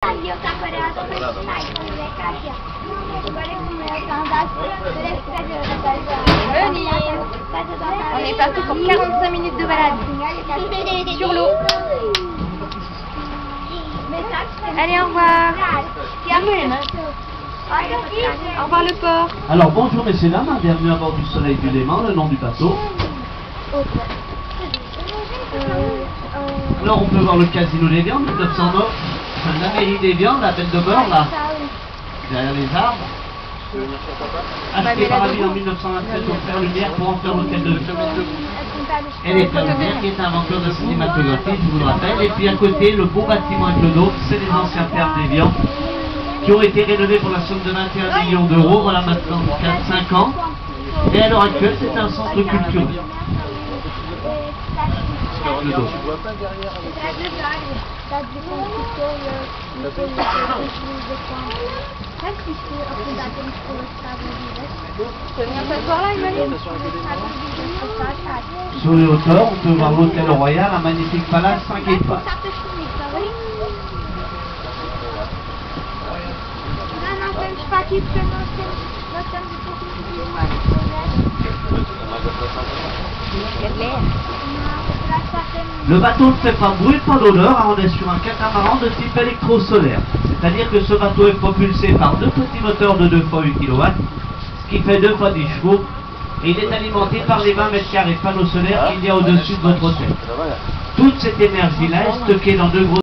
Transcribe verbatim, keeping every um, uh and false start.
ali eu tava parado pra ensinar e quando eu cá aqui, ó. Agora eu comecei a andar On est parti pour quarante-cinq minutes de balade sur l'eau. Allez, au revoir. Au revoir le port. Alors bonjour messieurs dames, bienvenue à bord du Soleil du Léman, le nom du bateau. Alors on peut voir le Casino des Viandes, mille neuf cent neuf, la mairie des Viandes, la belle de bord là, derrière les arbres. Acheté par Avis en mille neuf cent vingt-sept au Fer Lumière pour en faire l'hôtel de ville. Et les Fer Lumière qui est inventeur de cinématographie, je vous le rappelle. Et puis à côté, le beau bâtiment avec le dôme, c'est les anciens terres des Viandes qui ont été rénovés pour la somme de vingt et un millions d'euros, voilà maintenant quatre cinq ans. Et à l'heure actuelle, c'est un centre culturel. Le dôme. Sur les hauteurs, on peut voir l'hôtel Royal, un magnifique palace cinq étoiles. Le bateau ne fait pas bruit, pas d'odeur, hein, on est sur un catamaran de type électro-solaire. C'est-à-dire que ce bateau est propulsé par deux petits moteurs de deux fois huit kilowatts, ce qui fait deux fois dix chevaux, et il est alimenté par les vingt mètres carrés de panneaux solaires qu'il y a au-dessus de votre hôtel. Toute cette énergie-là est stockée dans deux gros